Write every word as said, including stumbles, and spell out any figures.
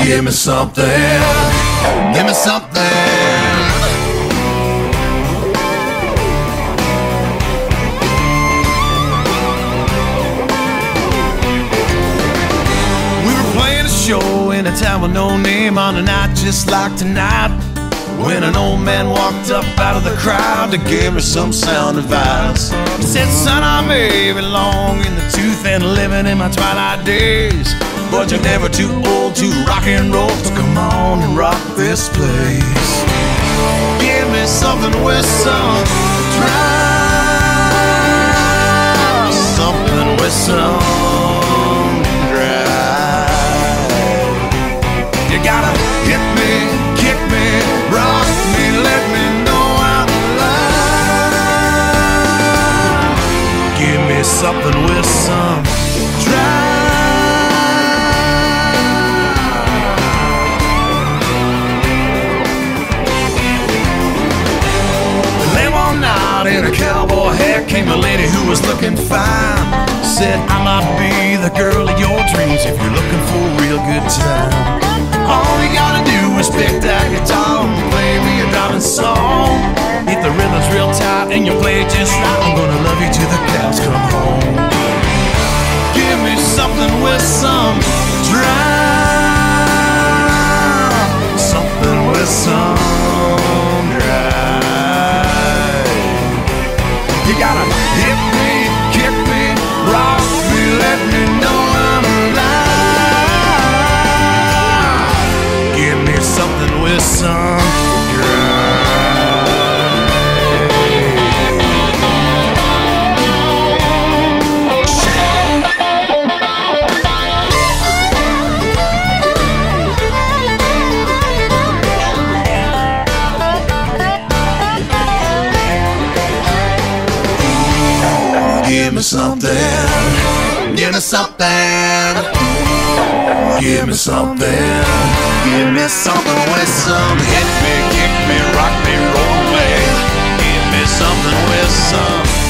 Give me something, give me something. We were playing a show in a town with no name on a night just like tonight, when an old man walked up out of the crowd to give me some sound advice. He said, son, I may be long in the tooth and living in my twilight days, but you're never too old to rock and roll, so come on and rock this place. Give me something with some drive, something with some drive. You gotta hit me, kick me, rock me, let me know I'm alive. Give me something with some drive. In a cowboy hat came a lady who was looking fine. Said, I might be the girl of your dreams if you're looking for a real good time. All you gotta do is pick that guitar and play me a driving song. If the rhythm's real tight and you play it just right, I'm gonna love you till the cows come home. Give me something with some drive, something with some drive. You gotta hit me, kick me, rock me, let me know I'm alive. Give me something with some Give me something, give me something, give me something, give me something with some hit me, kick me, rock me, roll away. Give me something with some